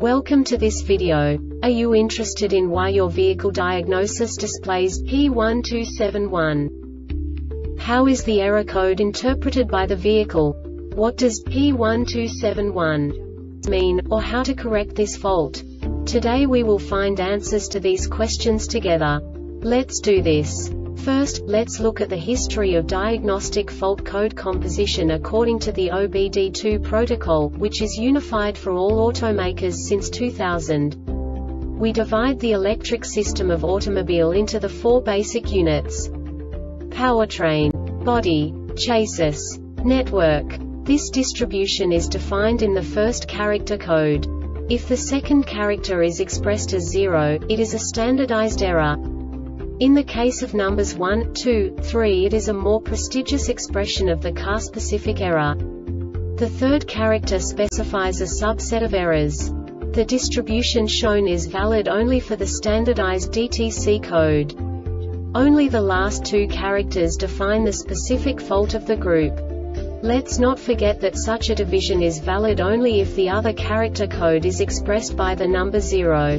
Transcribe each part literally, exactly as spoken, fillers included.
Welcome to this video. Are you interested in why your vehicle diagnosis displays P one two seven one? How is the error code interpreted by the vehicle? What does P one two seven one mean, or how to correct this fault? Today we will find answers to these questions together. Let's do this. First, let's look at the history of diagnostic fault code composition according to the O B D two protocol, which is unified for all automakers since two thousand. We divide the electric system of automobile into the four basic units: powertrain, body, chassis, network. This distribution is defined in the first character code. If the second character is expressed as zero, it is a standardized error. In the case of numbers one, two, three, it is a more prestigious expression of the car-specific error. The third character specifies a subset of errors. The distribution shown is valid only for the standardized D T C code. Only the last two characters define the specific fault of the group. Let's not forget that such a division is valid only if the other character code is expressed by the number zero.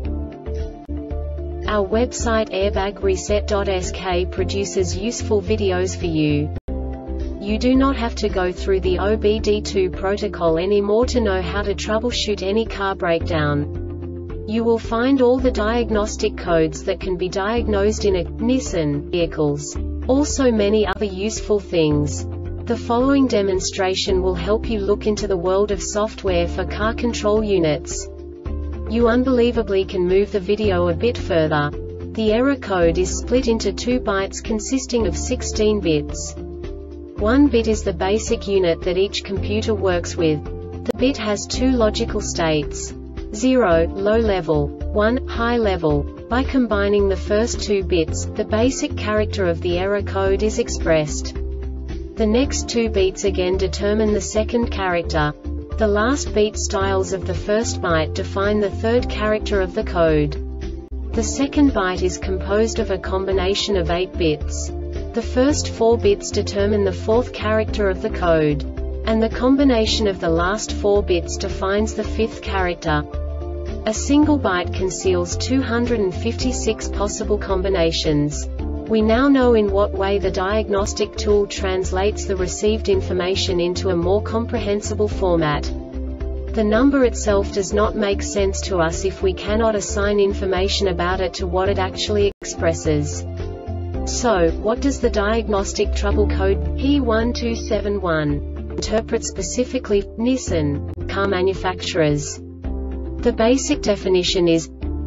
Our website airbag reset dot S K produces useful videos for you. You do not have to go through the O B D two protocol anymore to know how to troubleshoot any car breakdown. You will find all the diagnostic codes that can be diagnosed in a Nissan vehicles. Also many other useful things. The following demonstration will help you look into the world of software for car control units. You unbelievably can move the video a bit further. The error code is split into two bytes consisting of sixteen bits. One bit is the basic unit that each computer works with. The bit has two logical states: zero, low level, one, high level. By combining the first two bits, the basic character of the error code is expressed. The next two bits again determine the second character. The last beat styles of the first byte define the third character of the code. The second byte is composed of a combination of eight bits. The first four bits determine the fourth character of the code. And the combination of the last four bits defines the fifth character. A single byte conceals two hundred fifty-six possible combinations. We now know in what way the diagnostic tool translates the received information into a more comprehensible format. The number itself does not make sense to us if we cannot assign information about it to what it actually expresses. So, what does the diagnostic trouble code P one two seven one interpret specifically for Nissan car manufacturers? The basic definition is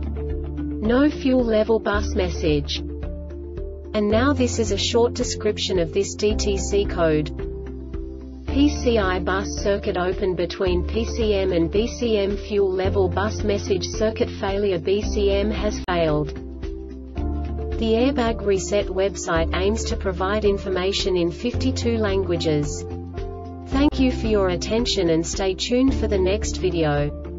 no fuel level bus message. And now this is a short description of this D T C code. P C I bus circuit open between P C M and B C M. Fuel level bus message circuit failure. B C M has failed. The Airbag Reset website aims to provide information in fifty-two languages. Thank you for your attention and stay tuned for the next video.